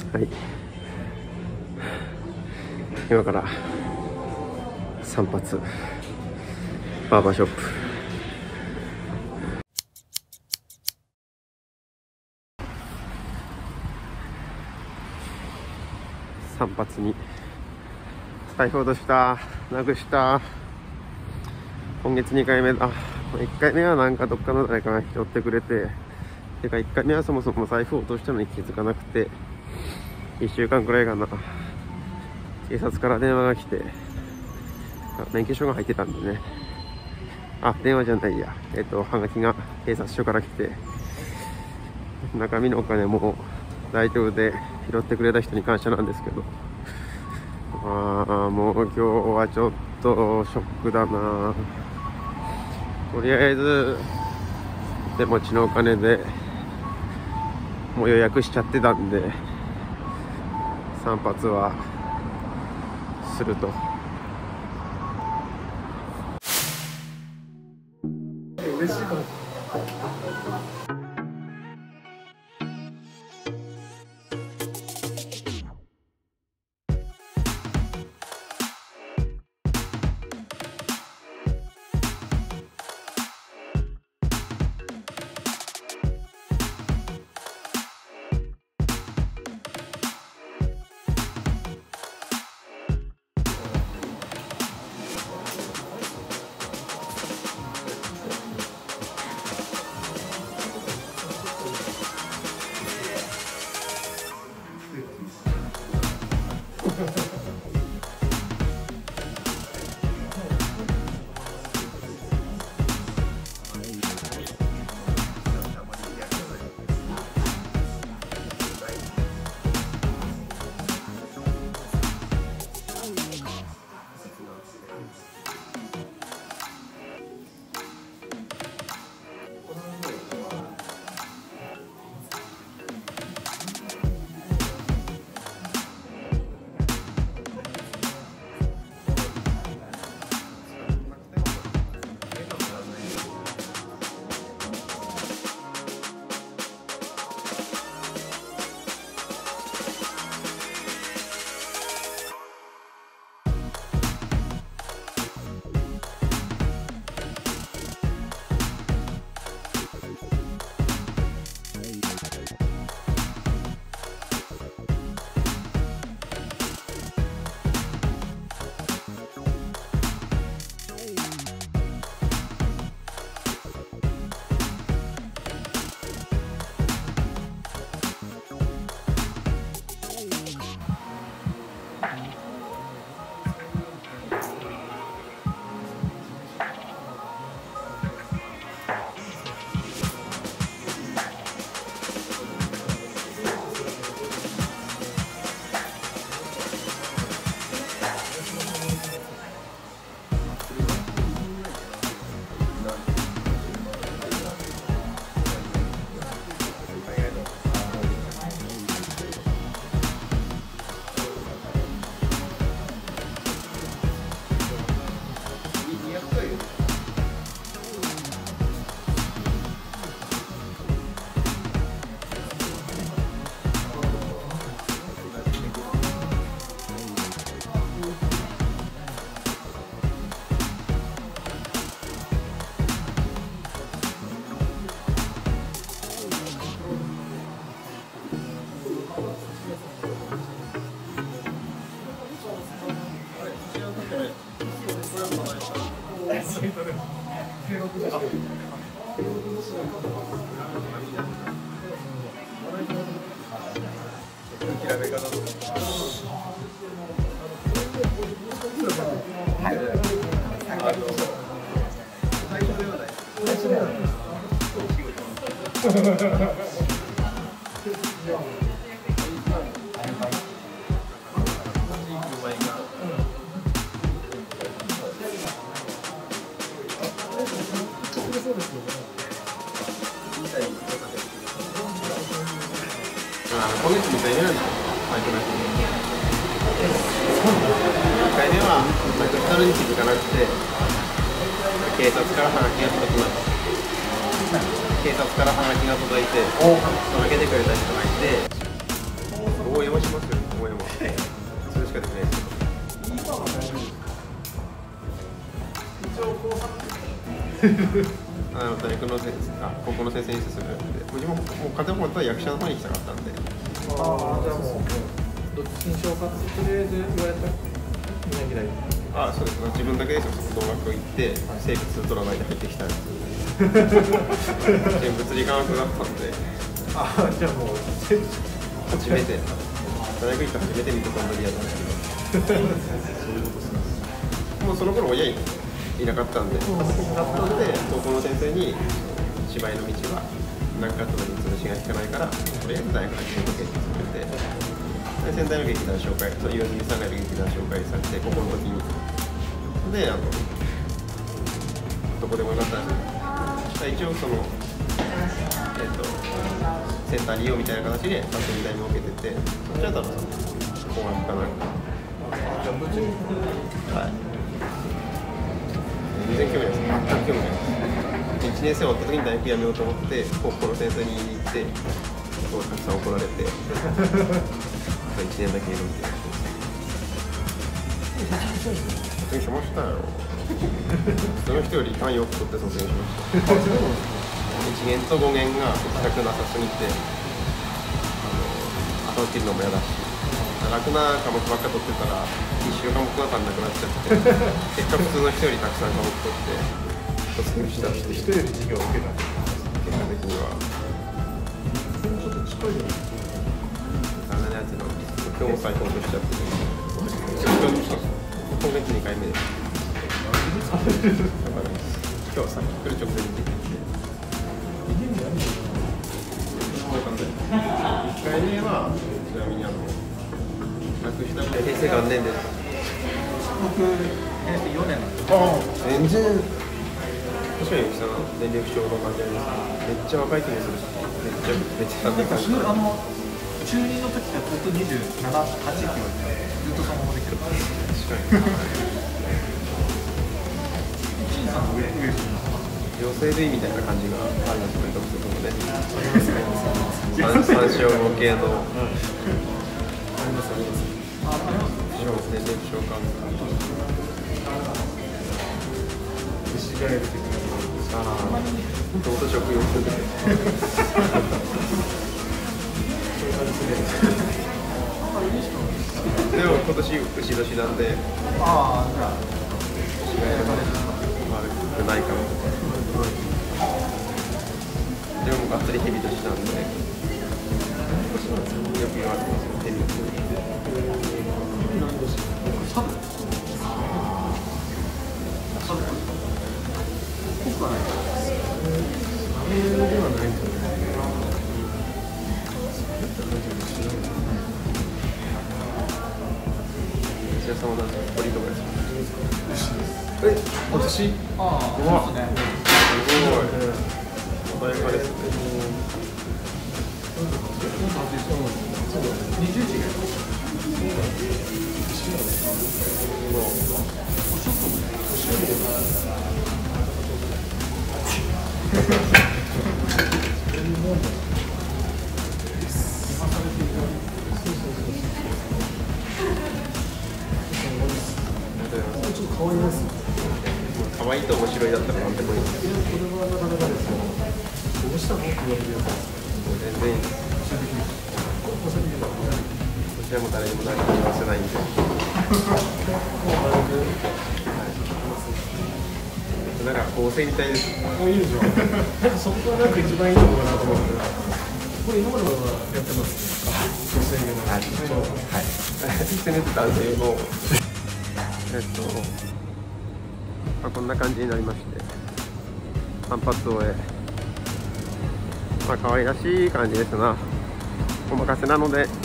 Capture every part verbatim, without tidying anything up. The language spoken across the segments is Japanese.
はい、今から散髪バーバーショップ。散髪に財布落とした、なくした。今月にかいめだ。いっかいめはなんかどっかの誰かが拾ってくれて、てかいっかいめはそもそも財布を落としたのに気づかなくて、いっしゅうかんくらいかな、警察から電話が来て、免許証が入ってたんでね。あ、電話じゃないや。えっと、はがきが警察署から来て、中身のお金も大丈夫で拾ってくれた人に感謝なんですけど、ああ、もう今日はちょっとショックだな。とりあえず手持ちのお金でもう予約しちゃってたんで、散髪はすると。嬉しいかも。今月にかいめなんですよ、バイトなしで。いっかいめはなくしたのに気づかなくて、警察からハガキが届きます。警察からハガキが届いて、届けてくれた人がいて、おお、よしかできないですけど。 一応後半あの大学の先生、あ、高校の先生に進めるので、自分ももう片方と役者の方に行きたかったんで。 ああ、じゃあもうどっちにしようかってとりあえず言われたみんな嫌い。 あ、そうです。自分だけですよ。その動学行って生物ドラマに入ってきたんです。全物理科学だったんで。 ああ、じゃあもう初めて大学行って初めて見たコンドリアなんですけど。そういうことですか。もうその頃親いなかったんで、家族になったので高校の先生に芝居の道は何かあった時に潰しが効かないから、とりあえず大学に入ってくれて、仙台の劇団紹介、そう岩住さんがいる劇団紹介されて、高校の時にで、あのどこでもよかったんですけど、一応そのえっとセンター利用みたいな形でパスみたいに受けてて、そっちは多分工学かなんか。 じゃあどっちに。 はい。全然興味ないです。全く興味ないです。いちねん生終わった時に大学辞めようと思って高校の先生に言いに行って、たくさん怒られていちねんだけいるみたいな。卒業しましたよ。その人より単位よく取って卒業しました。いちねんとごねんが行きたくなさすぎて、あの後を切るのも嫌だし、楽な科目ばっか取ってたら必修科目が足んなくなっちゃって結果普通の人よりたくさん科目取って卒業したって人より授業を受けた。 結果的にはちょっと近いよね。 あんなやつの今日も再婚としちゃって今月にかいめです今日さっき来る直前にいっかいめはちなみにあの亡くした平成元年です。 僕、えー、よねんなんです。 ああ、全然確かにさ、年齢不詳の感じあります。めっちゃ若い気がするし、めっちゃめっちゃなんかあの中二の時からずっとにじゅうなな、はちって言われてずっとそのままできる。 確かに。 金さんの上上妖精類みたいな感じがありますね、独特のね。三三章語系の。ありますあります。あ、あります。年齢不詳感が。 牛ガエル的な。 ああ、本当食用する。でも今年牛年なんで。 ああ、じゃあ。 牛ガエルまで悪くないかも。でもがっつりヘビ年なんで。よく言われてますよ、ヘビ年。サブ。サブ。濃くはない。サブではないんですよね。石田さんは何ですか、鳥とかですか。え、今年。 ああ、そうですね。 すごい。穏やかですね。 二十時。可愛いです。 可愛いと面白いだったらなんでもいいです。 これはなかなかですね。どうしたのって言われるやつです。 全然いいです。こちらも誰にも何も言わせないんで。なんか合成みたいです。 いいでしょ。なんかそこはなんか一番いいところかなと思って。これ今まではやってます。女性の。 はい。はい。せめて男性も。えっと、まあ、こんな感じになりまして、反発を終え、まあ可愛らしい感じですな。お任せなので、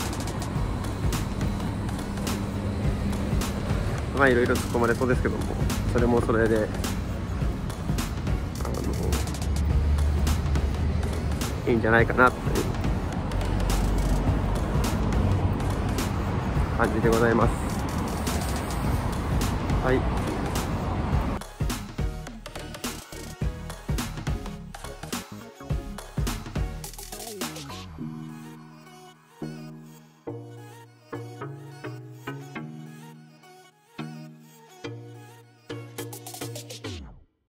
まあいろいろ突っ込まれそうですけども、それもそれで、あのいいんじゃないかなという感じでございます。はい。